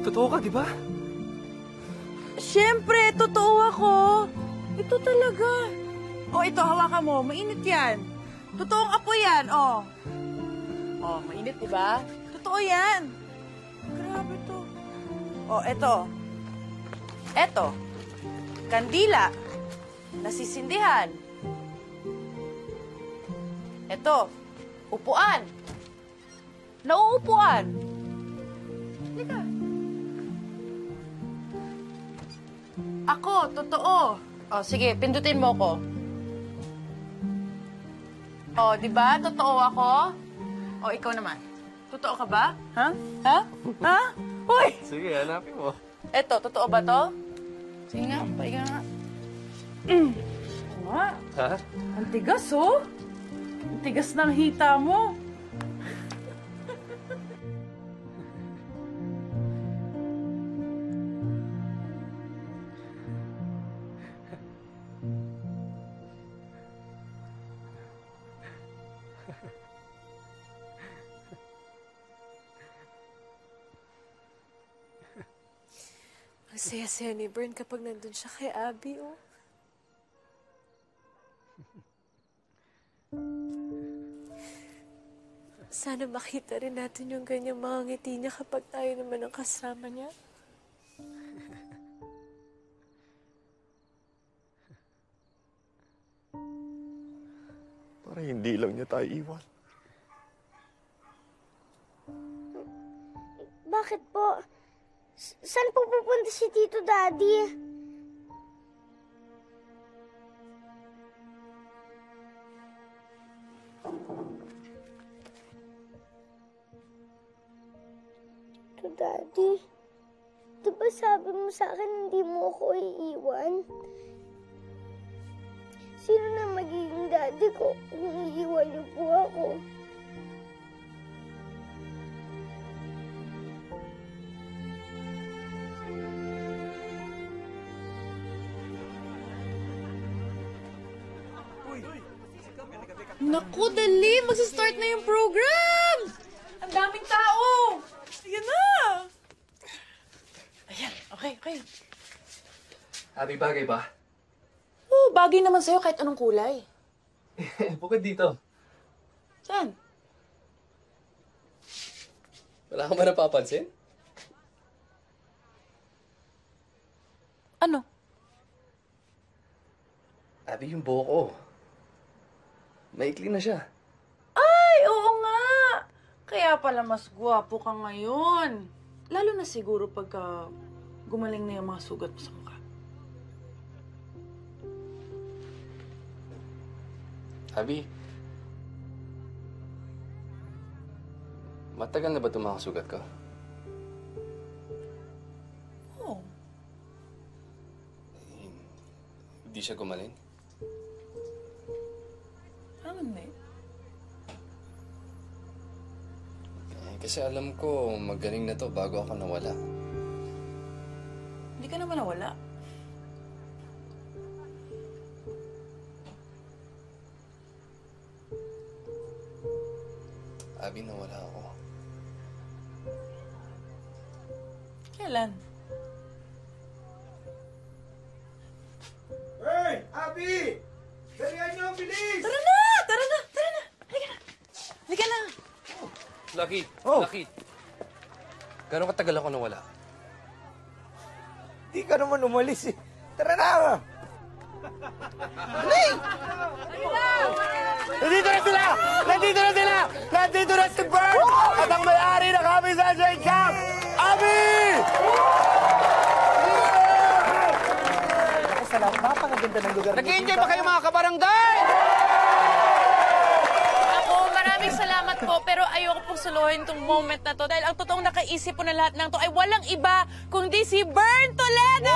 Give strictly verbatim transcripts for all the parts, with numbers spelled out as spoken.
Totoo ka, di ba? Siyempre, totoo ako. Ito talaga. O, ito, hawakan mo. Mainit yan. Totoong apoy yan, o. O, mainit, di ba? Totoo yan. Grabe to. O, ito. Ito. Kandila. Nasisindihan. Ito. Upuan. Nauupuan. Halika. Ako, totoo. O, sige, pindutin mo ko. O, di ba? Totoo ako? O, ikaw naman. Totoo ka ba? Ha? Ha? Ha? Uy! Sige, hanapin mo. Eto, totoo ba to? Sige nga, pahinga nga. Mm. Oo nga. Ha? Ang tigas, oh. Ang tigas ng hita mo. Ang saya-saya ni Bern kapag nandun siya kay Abby, oh. Sana makita rin natin yung ganyang mga ngiti niya kapag tayo naman ang kasama niya. Para hindi lang niya tayo iwan. Bakit po? S- saan po pupunta si Tito Daddy? Tito Daddy, di ba sabi mo sa akin hindi mo ako iiwan? Sino na magiging daddy ko kung iiwan niyo po ako? Naku, dali! Magsistart na yung program! Ang daming tao! Ayan na! Ayan, okay, okay. Abi, bagay ba? Oh, bagay naman sa'yo kahit anong kulay. Bukod dito. Saan? Wala ka ba napapansin? Ano? Abi, yung buhok ko. Maikli na siya. Ay, oo nga! Kaya pala mas gwapo ka ngayon. Lalo na siguro pagka gumaling na yung mga sugat mo sa mukha. Abi, matagal na ba itong mga sugat ko? Oo. Eh, Hindi siya gumaling? Ano na eh? Eh, kasi alam ko, magaling na to bago ako nawala. Hindi ka naman nawala. Abi, nawala ako. Kailan? Hey! Abby! Dalihan niyo, bilis! Tara na! Tara na! Tara na! Halika na! Halika na! Lucky! Oh. Lucky! Gano'ng katagal ako nawala? Di ka naman umalis eh. Tara na! Dali! Nandito na sila! Nandito na sila! Nandito na si Bert! At ang may-ari ng Happy Sunshine Camp! Abby! Salamat. Napakaganda ng lugar. Nag-enjoy ba kayo mga kabarangay? Ako, maraming salamat po, pero ayoko pong suluhin tong moment na to dahil ang totoong nakaisip po na lahat ng to ay walang iba kundi si Bern Toledo!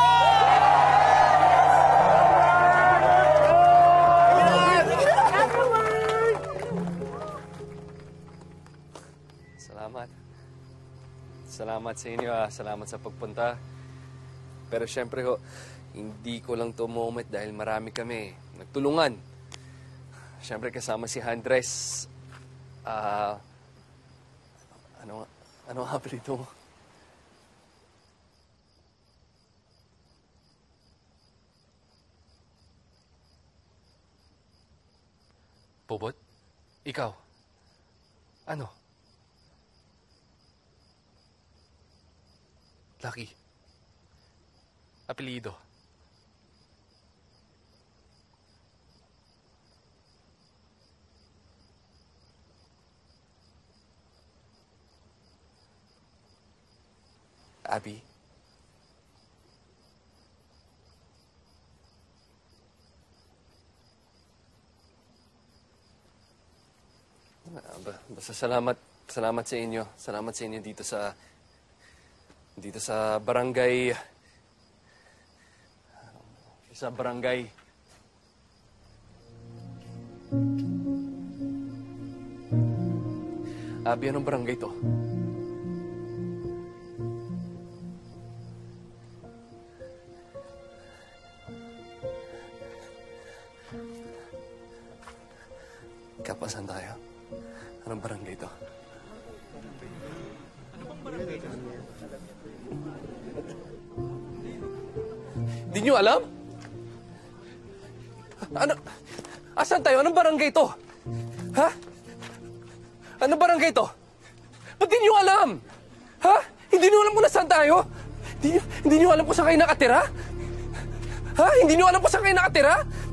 Salamat. Salamat sa inyo, ah. Salamat sa pagpunta. Pero syempre ho, hindi ko lang to moment dahil marami kami nagtulungan. Syempre kasama si Andres. Ah, ano nga, ano nga apelyido mo? Bobot? Ikaw? Ano? Lucky. Apelido. Abby. Basta salamat, salamat sa inyo. Salamat sa inyo dito sa dito sa barangay sa barangay Abby, anong barangay to? Kapasan tayo? Anong barangay ito? Ano bang barangay ito? Di nyo alam? Ano? Asan tayo? Anong barangay ito? Ha? Anong barangay ito? Ba't di nyo alam? Ha? Hindi nyo alam kung nasaan tayo? Hindi, hindi nyo alam kung saan kayo nakatira? Ha? Hindi nyo alam kung saan kayo nakatira?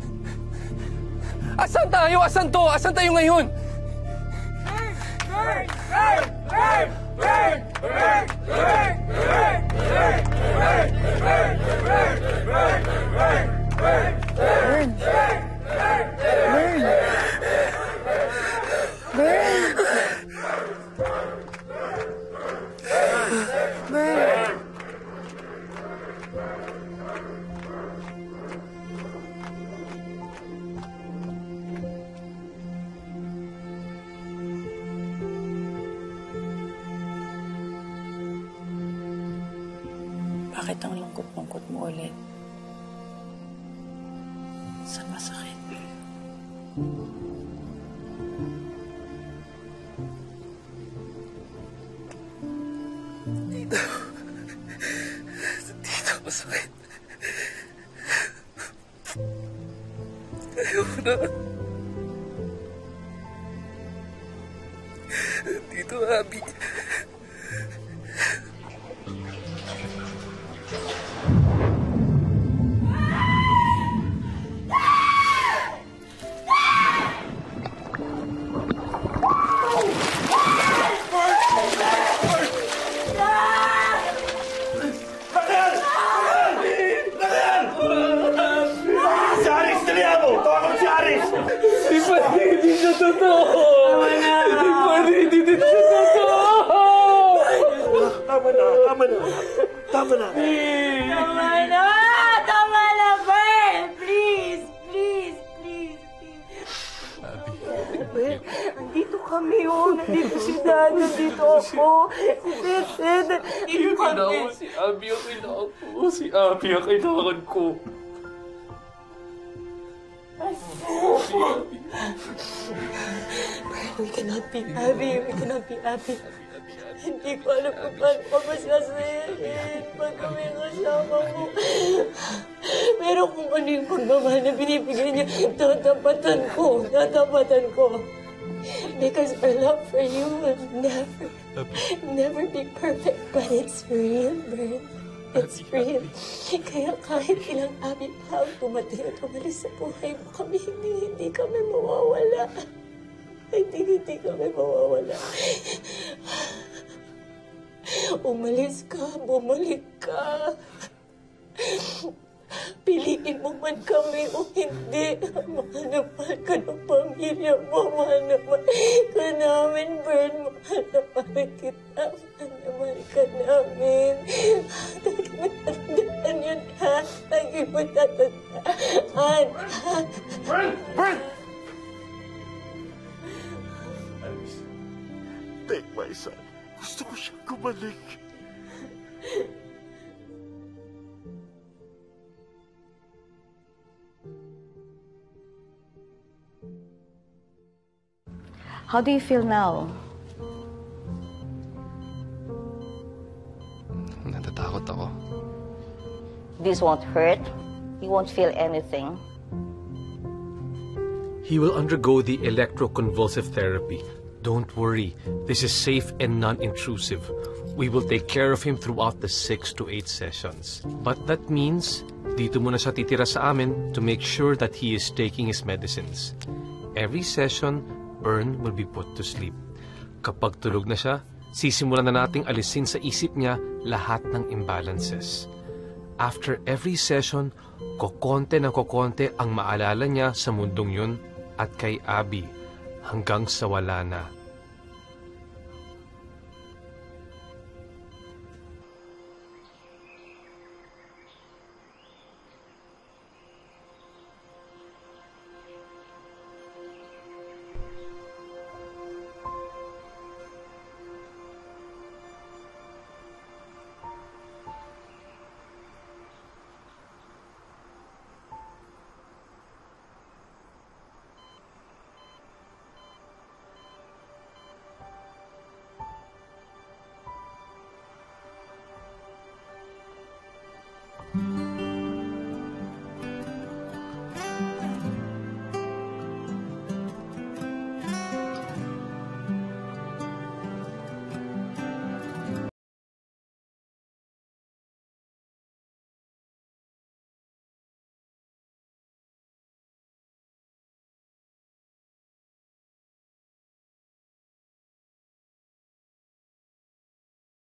Asan tayo? Asan to? Asan tayo ngayon? Burn! Burn! Burn! Burn! Burn! Burn! Burn! Burn! Burn! Burn! Burn! Burn! Burn! Burn! Burn! Burn! Burn! Burn! Bakit ang lungkot-lungkot mo ulit? Saan masakit? Dito. Dito masakit. Ayoko na. Dito, Abby. Di pwede, hindi siya totoo! Tama na! Di pwede, hindi din siya totoo! Tama na, tama na! Tama na! Tama na! Tama na, Bern! Please! Please! Please! Please! Bern, nandito kami, oh. Nandito si Dad. Nandito ako. Dad, nandito kami. Si Abby ang kailangan ko. Si Abby ang kailangan ko. We cannot be Abby. We cannot be Abby. Hindi ko alam kung paano ka masasayahin pag kami kasama mo. Pero kung ano yung pagmamahal na binibigay niya, tatapatan ko. Tatapatan ko. Because our love for you will never, never be perfect. But it's real, Bern. It's real. Kaya kahit ilang Abby pa ang tumatay at umalis sa buhay mo kami, hindi, hindi kami mawawala. Hindi, hindi kami mawawala. Umalis ka, bumalik ka. Piliin mo man kami o hindi. Mahal na mahal ka ng pamilya mo. Mahal na mahal ka namin, Bern. Mahal na mahal kita. Mahal na mahal ka namin. Lagi mo tatandaan yun, ha? Lagi mo tatandaan, ha? Bern! Bern! Take my son. Gusto ko siyang kumalik. How do you feel now? Natatakot ako. This won't hurt. You won't feel anything. He will undergo the electroconvulsive therapy. Don't worry, this is safe and non-intrusive. We will take care of him throughout the six to eight sessions. But that means, dito muna siya titira sa amin to make sure that he is taking his medicines. Every session, Bern will be put to sleep. Kapag tulog na siya, sisimulan na nating alisin sa isip niya lahat ng imbalances. After every session, kokonte na kokonte ang maalala niya sa mundong yun at kay Abby hanggang sa wala na.